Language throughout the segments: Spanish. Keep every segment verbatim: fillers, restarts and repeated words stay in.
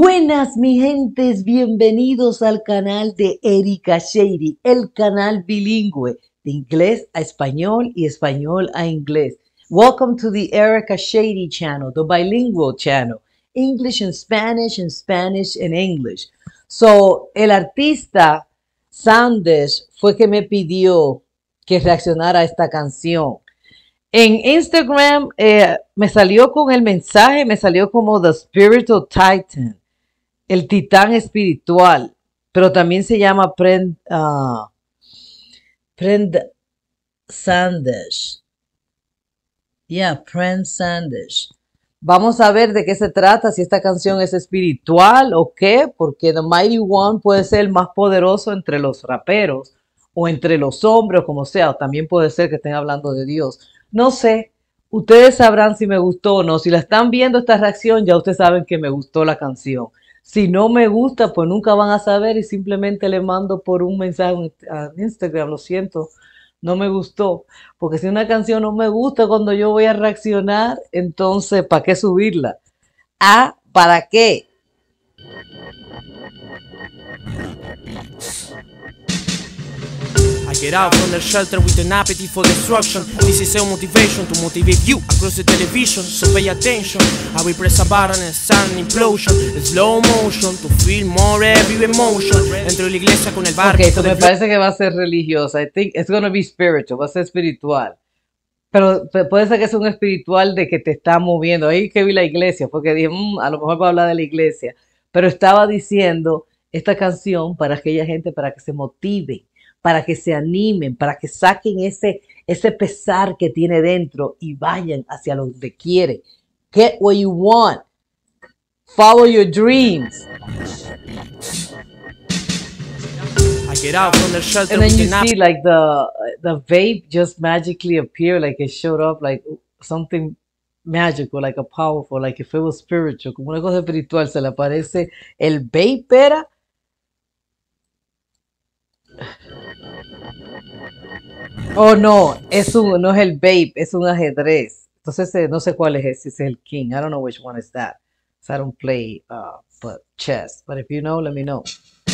Buenas mi gentes, bienvenidos al canal de Erica Shady, el canal bilingüe de inglés a español y español a inglés. Welcome to the Erica Shady channel, the bilingual channel, English and Spanish and Spanish and English. So, el artista Sanders fue que me pidió que reaccionara a esta canción. En Instagram eh, me salió con el mensaje, me salió como The Spiritual Titan, el titán espiritual, pero también se llama Prend, uh, Prend Sanders. Yeah, Prend Sanders. Vamos a ver de qué se trata, si esta canción es espiritual o qué, porque The Mighty One puede ser el más poderoso entre los raperos o entre los hombres, o como sea, o también puede ser que estén hablando de Dios. No sé, ustedes sabrán si me gustó o no. Si la están viendo esta reacción, ya ustedes saben que me gustó la canción. Si no me gusta, pues nunca van a saber y simplemente le mando por un mensaje a Instagram, lo siento, no me gustó. Porque si una canción no me gusta cuando yo voy a reaccionar, entonces, ¿para qué subirla? Ah, ¿para qué? I get out from the shelter with an appetite for destruction. This is a motivation to motivate you across the television. So pay attention. I will press a button and start an implosion. Slow motion to feel more every emotion. Entro en la iglesia con el barco. Ok, eso me parece que va a ser religiosa. I think it's going to be spiritual. Va a ser espiritual. Pero puede ser que sea un espiritual de que te está moviendo. Ahí que vi la iglesia, porque dije, mmm, a lo mejor va a hablar de la iglesia. Pero estaba diciendo esta canción para aquella gente, para que se motive, para que se animen, para que saquen ese, ese pesar que tiene dentro y vayan hacia donde quieren. Get what you want. Follow your dreams. I get out from the shelter And then you with see like the, the vape just magically appear, like it showed up like something magical, like a powerful, like if it was spiritual, como una cosa espiritual, se le aparece el vape, era. Oh no, es un, no es el vape, es un ajedrez. Entonces eh, no sé cuál es ese, ese es el king. I don't know which one is that. So I don't play uh, but chess. But if you know, let me know.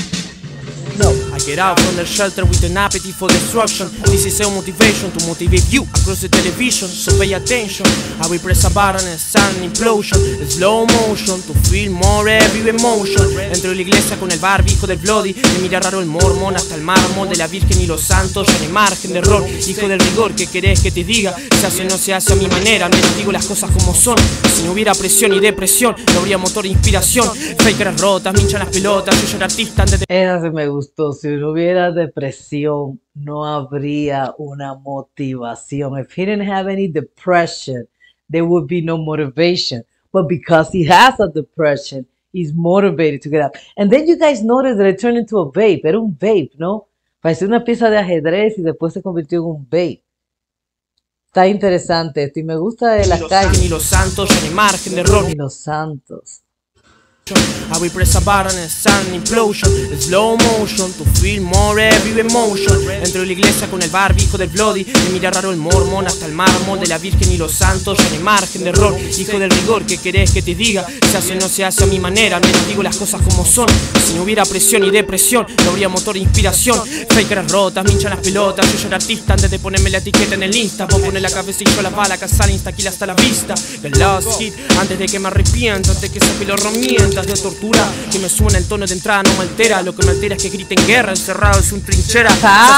No. I get out from the shelter with an appetite for destruction. This is a motivation to motivate you across the television. So pay attention. I will press a button and start an implosion. Slow motion to feel more every emotion. Entro en la iglesia con el barbijo del Bloody. Me mira raro el mormón hasta el mármol de la Virgen y los santos. Ya no hay margen de error. Hijo del rigor, ¿qué querés que te diga? Se hace o no se hace a mi manera. Me digo las cosas como son. Si no hubiera presión y depresión, no habría motor de inspiración. Fakeras rotas, me hinchan las pelotas. Yo ya era artista antes de... Esa sí me gustó. Si no hubiera depresión, no habría una motivación. If he didn't have any depression, there would be no motivation. But because he has a depression, he's motivated to get up. And then you guys notice that it turned into a vape. Era un vape, ¿no? Parecía una pieza de ajedrez y después se convirtió en un vape. Está interesante esto y me gusta de las calles. Ni los santos, ya no hay margen de error. Ni los santos. I will press a button and start an implosion. Slow motion to feel more every emotion. Entro en la iglesia con el barbijo del Bloody. Me mira raro el mormón hasta el mármol de la Virgen y los santos. Ya no hay margen de error. Hijo del rigor, ¿qué querés que te diga? Se hace o no se hace a mi manera. Me digo las cosas como son. Si no hubiera presión y depresión, no habría motor de inspiración. Fakeras rotas, me hinchan las pelotas. Yo ya era artista antes de ponerme la etiqueta en el Insta. Vos poner la cabecilla a la bala, cazar insta kill hasta la vista. The last hit, antes de que me arrepienta, antes que ese pelo herramientas de tortura que me suena el tono de entrada no me altera. Lo que me altera es que griten guerra, encerrado es un trinchera.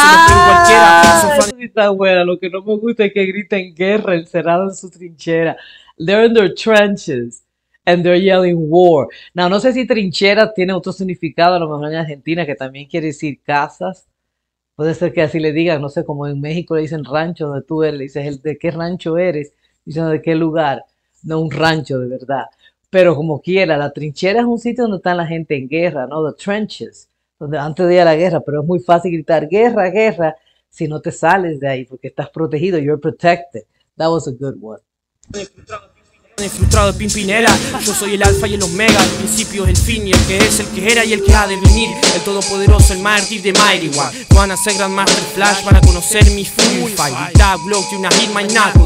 Ah, eso sí está buena. Lo que no me gusta es que griten guerra, encerrado en su trinchera. They're in their trenches and they're yelling war. Now, no sé si trinchera tiene otro significado, a lo mejor en Argentina, que también quiere decir casas. Puede ser que así le digan, no sé, como en México le dicen rancho donde tú eres, le dices de qué rancho eres, dicen de qué lugar, no un rancho de verdad. Pero como quiera, la trinchera es un sitio donde está la gente en guerra, ¿no? The trenches, donde antes de ir a la guerra, pero es muy fácil gritar guerra, guerra, si no te sales de ahí, porque estás protegido, you're protected. That was a good one. Frustrado de Pimpinela, yo soy el alfa y el omega, el principio es el fin y el que es, el que era y el que ha de venir, el todopoderoso, el mártir de Mighty One. Van a ser Grandmaster Flash, van a conocer mi full fight, Tag Block y una hit my knuckles.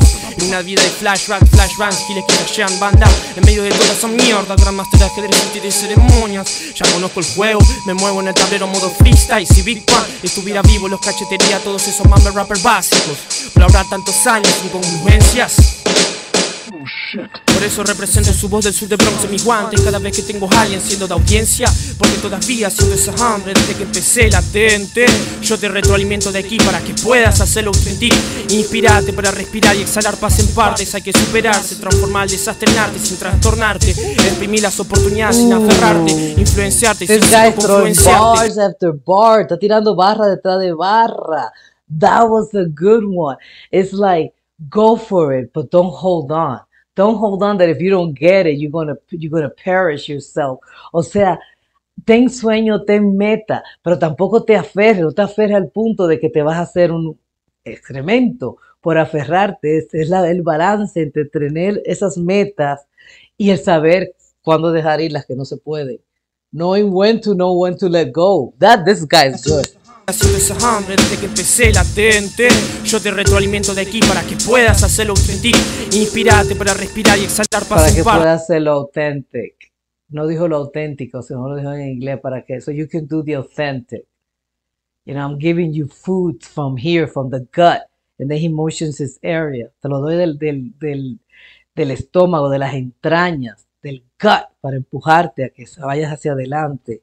En una vida de flashback, flashbangs, giles que flashean banda en medio de toda esa mierda. Grandmaster de ajedrez y de ceremonias. Ya conozco el juego, me muevo en el tablero modo freestyle. Si Big Pun estuviera vivo, los cachetería todos esos mumble rappers básicos. Pero habrá tantos años sin congruencias. Por eso represento su voz del sur de Bronx en mis guantes cada vez que tengo a alguien siendo de audiencia. Porque todavía siento esa hambre desde que empecé latente. Yo te retroalimento de aquí para que puedas hacerlo sentir. Inspirate para respirar y exhalar paz en partes. Hay que superarse, transformar el desastre en arte sin trastornarte. Exprimir las oportunidades sin aferrarte. Influenciarte sin influenciarte. Bars after bar, está tirando barra detrás de barra. That was a good one. It's like, go for it, but don't hold on. Don't hold on that if you don't get it, you're gonna, you're gonna perish yourself. O sea, ten sueño, ten meta, pero tampoco te aferres, no te aferres al punto de que te vas a hacer un excremento por aferrarte. Este es la, el balance entre tener esas metas y el saber cuándo dejar ir las que no se pueden. Knowing when to know when to let go. That, this guy is good. Haciendo esa hambre desde que empecé latente. Yo te retroalimento de aquí para que puedas hacerlo sentir. Inspirate para respirar y exhalar paz para en que par. puedas hacerlo authentic. No dijo lo auténtico, sino lo dijo en inglés para que. So you can do the authentic. You know, I'm giving you food from here, from the gut, and the emotions is area. Te lo doy del, del, del, del estómago, de las entrañas, del gut, para empujarte a que vayas hacia adelante.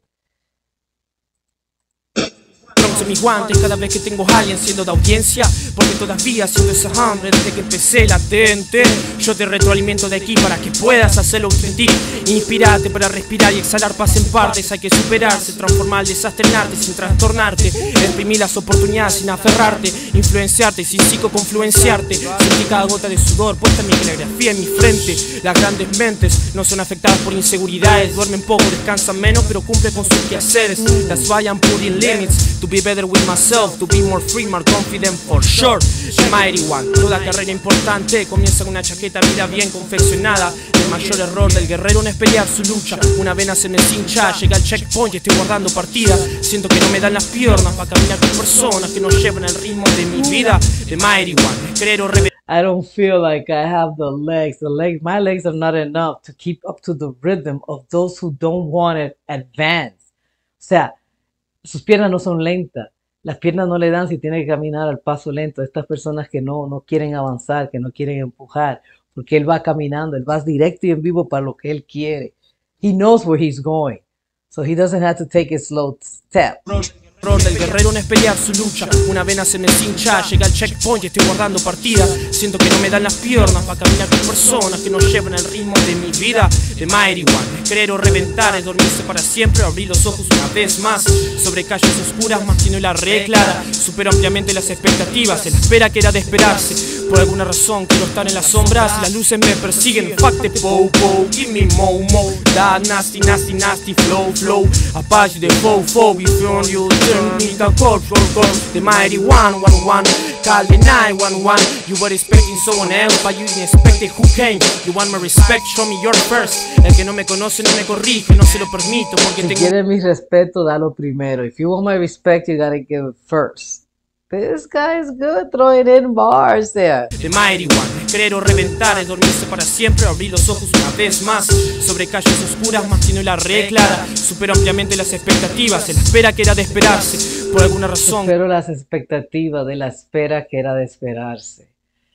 En mis guantes cada vez que tengo a alguien siendo de audiencia. Porque todavía siento esa hambre desde que empecé latente. Yo te retroalimento de aquí para que puedas hacerlo sentir. Inspirate para respirar y exhalar paz en partes. Hay que superarse, transformar el desastre en arte sin trastornarte. Exprimir las oportunidades sin aferrarte. Influenciarte sin psicoconfluenciarte. Sentí cada gota de sudor puesta en mi caligrafía en mi frente. Las grandes mentes no son afectadas por inseguridades. Duermen poco, descansan menos, pero cumplen con sus quehaceres. That's why I'm putting limits to be better with myself, to be more free, more confident for sure. The mighty one. Toda carrera importante comienza con una chaqueta vida bien confeccionada. El mayor error del guerrero no es pelear su lucha. Una vena se me cincha, llega al checkpoint y estoy guardando partida. Siento que no me dan las piernas para caminar con personas que no llevan el ritmo de mi vida. The mighty one. Creo I don't feel like I have the legs. The legs, my legs are not enough to keep up to the rhythm of those who don't want to advance. O sea, sus piernas no son lentas. Las piernas no le dan si tiene que caminar al paso lento. Estas personas que no, no quieren avanzar, que no quieren empujar, porque él va caminando, él va directo y en vivo para lo que él quiere. He knows where he's going, so he doesn't have to take a slow step. El error del guerrero no es pelear su lucha. Una vena se me cincha, llega al checkpoint y estoy guardando partida. Siento que no me dan las piernas para caminar con personas que no llevan el ritmo de mi vida. The mighty one. Es creer o reventar, es dormirse para siempre o abrir los ojos una vez más. Sobre calles oscuras más tiene la red clara. Supero ampliamente las expectativas, se la espera que era de esperarse. Por alguna razón quiero estar en las sombras y las luces me persiguen. Fuck the po-po, give me mo-mo. That nasty, nasty, nasty flow, flow. Apache de fo-fo, we found you. The cold, cold, cold. The mighty one, one, one. Call me nine one one. You were expecting someone else, but you didn't expect it. Who came? You want my respect? Show me your first. El que no me conoce no me corrige, no se lo permito porque si tengo. quieres mi respeto, dalo primero. If you want my respect, you gotta give it first. This guy is good throwing in bars there. The mighty one. Creer o reventar, es dormirse para siempre o abrir los ojos una vez más. Sobre calles oscuras más tiene la red clara. Supero ampliamente las expectativas, se la espera que era de esperarse. Por alguna razón. Supero las expectativas de la espera que era de esperarse.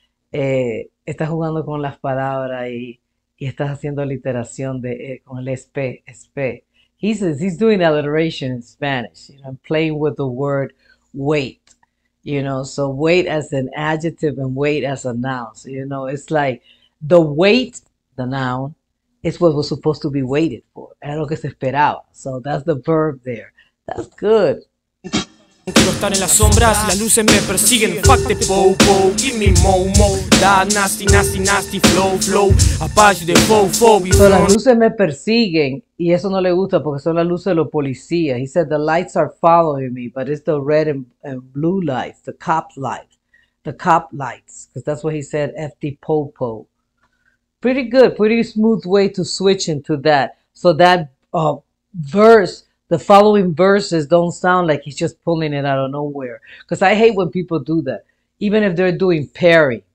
Eh, estás jugando con las palabras y, y estás haciendo literación de, eh, con el espe, espe. He says he's doing alliteration in Spanish. You know, I'm playing with the word wait. You know, so wait as an adjective and wait as a noun. So, you know, it's like the wait, the noun, is what was supposed to be waited for. Era lo que se esperaba. So that's the verb there. That's good. Quiero estar en las sombras y las luces me persiguen. Fuck the po-po, give me mo-mo. That nasty, nasty, nasty flow, flow. Apache de fo-fo. So las luces me persiguen y eso no le gusta porque son las luces de los policías. He said the lights are following me, but it's the red and, and blue lights, the cop lights, the cop lights, because that's what he said, F D po-po. Pretty good, pretty smooth way to switch into that. So that uh, verse, the following verses don't sound like he's just pulling it out of nowhere. Because I hate when people do that. Even if they're doing pairing.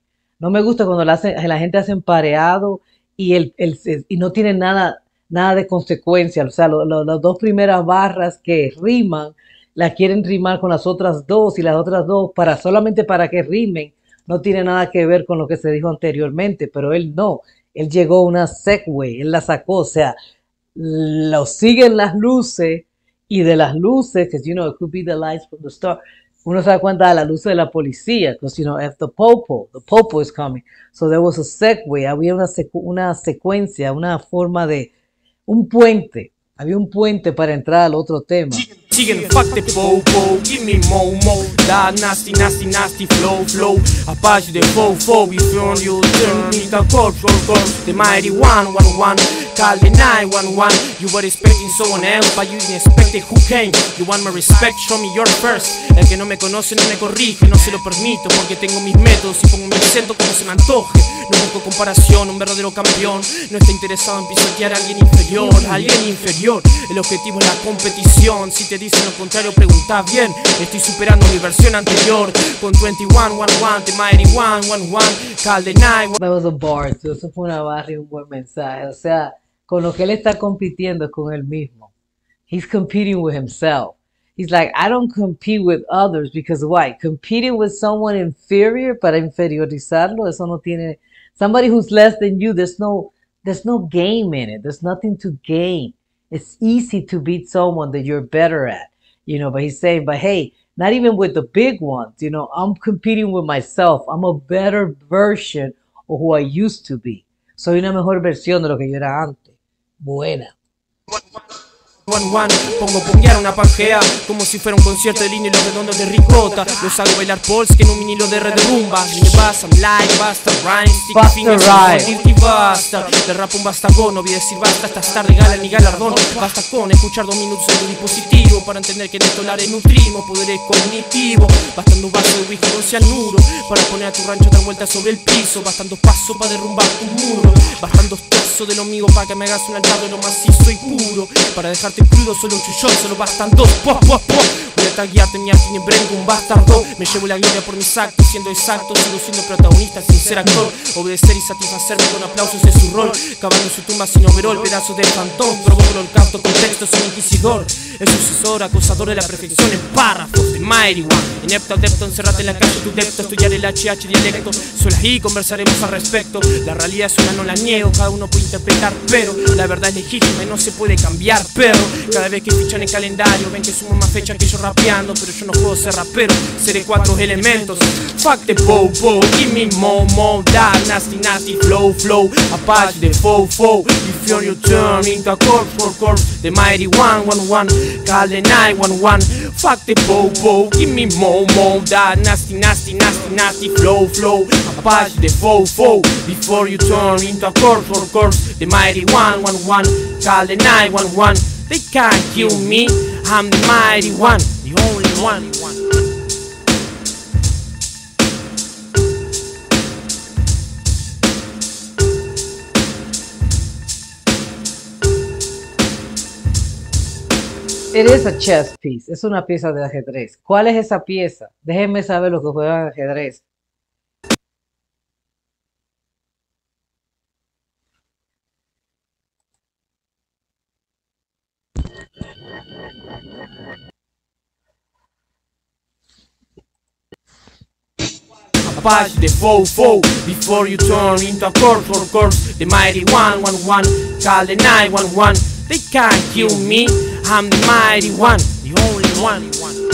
No me gusta cuando la, hace- la gente hace pareado y, el, el- y no tiene nada, nada de consecuencia. O sea, lo- lo- las dos primeras barras que riman, las quieren rimar con las otras dos y las otras dos para solamente para que rimen. No tiene nada que ver con lo que se dijo anteriormente, pero él no. Él llegó a una segue, él la sacó, o sea, lo siguen las luces y de las luces, que you know, it could be the lights from the star, uno se da cuenta de la luz de la policía, because you know, if the popo, the popo is coming. So there was a segue, había una, secu una secuencia, una forma de, un puente, había un puente para entrar al otro tema. Siguen fuck the po-po, give me mo-mo. That nasty, nasty, nasty flow, flow. Apache the fo-fo, we found you turn me the corpse, corpse, corpse. The mighty one, one, one. Call the nine one one. You were expecting someone else, but you didn't expect it. Who came? You want my respect, show me your first. El que no me conoce no me corrige, no se lo permito, porque tengo mis métodos y pongo mi acento como se me antoje. No busco comparación, un verdadero campeón no está interesado en pisotear a alguien inferior, a alguien inferior. El objetivo es la competición. Si te dicen lo contrario, pregunta bien. Estoy superando mi versión anterior con veintiuno, one, one, the mighty one, one, one. Call the nine. That was a bar, too. Eso fue una barra y un buen mensaje. O sea, con lo que él está compitiendo es con él mismo. He's competing with himself. He's like, I don't compete with others because why? Competing with someone inferior para inferiorizarlo, eso no tiene. Somebody who's less than you, there's no, there's no game in it. There's nothing to gain. It's easy to beat someone that you're better at, you know. But he's saying, but hey, not even with the big ones, you know. I'm competing with myself. I'm a better version of who I used to be. Soy una mejor versión de lo que yo era antes. Buena. One, one, pongo ponguear una pangea como si fuera un concierto de línea y los redondos de ricota. Los hago bailar polski en un vinilo de red de rumba. Me basta, I'm like, basta, rhyme, sticky fingers, dirty basta. Le rapo un bastagón, no voy a decir basta hasta estar regala mi galardón. Basta con escuchar dos minutos en tu dispositivo para entender que en esto la nutrimos poderes cognitivos. Bastando un vaso de whisky con cianuro para poner a tu rancho a dar vueltas sobre el piso. Bastando pasos para derrumbar tu muro. Bastando trazos de lo mío para que me hagas un altar de lo macizo y puro. Para dejarte crudo, solo un chuchón, solo bastan dos. Po, po, po. Voy a taguearte mi arte en brengo, un bastardo. Me llevo la gloria por mis actos, siendo exacto, sigo siendo protagonista sin ser actor. Obedecer y satisfacerme con aplausos de su rol. Cavando su tumba sin overol, pedazos de fantón. Provoco el holocausto, contexto, soy inquisidor. El sucesor, acosador de la perfección en párrafos. The mighty one, inepto, adepto, encerrate en la calle, tu depto. Estudiar el H H dialecto, solo ahí conversaremos al respecto. La realidad es una, no la niego, cada uno puede interpretar, pero la verdad es legítima y no se puede cambiar, perro. Cada vez que fichan el calendario ven que sumo más fecha que yo rapeando, pero yo no puedo ser rapero, seré cuatro elementos. Fuck the po-po, give me mo mo, that nasty nasty flow flow. Apache the fo-fo, if you're your turn into a corpse for corpse. The mighty one one one, call the nine one one. Fuck the po-po, give me mo mo, that nasty nasty nasty nasty flow flow. Apache the fo-fo, before you turn into a corpse for corpse. The mighty one one one, call the nine one one. They can't kill me, I'm the mighty one, the only one. It is a chess piece, es una pieza de ajedrez. ¿Cuál es esa pieza? Déjenme saber los que juegan ajedrez. Apache the fo-fo, before you turn into a corpse for corpse. The mighty one one one, call the nine one one. They can't kill me, I'm the mighty one, the only one.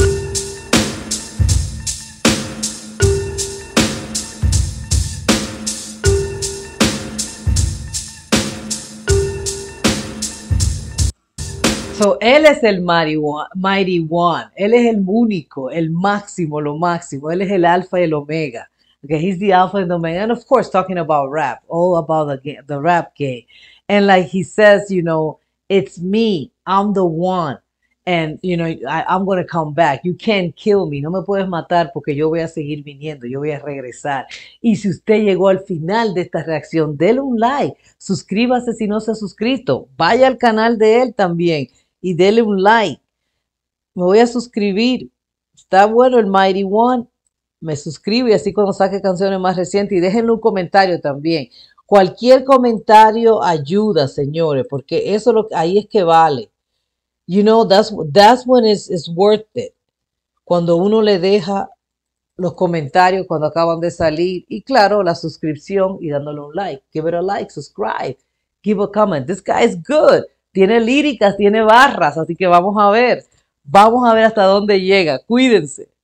So, él es el mighty one, mighty one. Él es el único, el máximo, lo máximo. Él es el alfa y el omega. Okay, he's the alpha and the omega. And of course, talking about rap, all about the, the rap game. And like he says, you know, it's me, I'm the one. And, you know, I, I'm going to come back. You can't kill me. No me puedes matar porque yo voy a seguir viniendo. Yo voy a regresar. Y si usted llegó al final de esta reacción, déle un like. Suscríbase si no se ha suscrito. Vaya al canal de él también y déle un like. Me voy a suscribir. Está bueno el Mighty One. me suscribo y así cuando saque canciones más recientes y déjenle un comentario también. Cualquier comentario ayuda, señores, porque eso lo, ahí es que vale. You know, that's, that's when it's, it's worth it. Cuando uno le deja los comentarios cuando acaban de salir y claro, la suscripción y dándole un like. Give it a like, subscribe, give a comment. This guy is good. Tiene líricas, tiene barras, así que vamos a ver. Vamos a ver hasta dónde llega. Cuídense.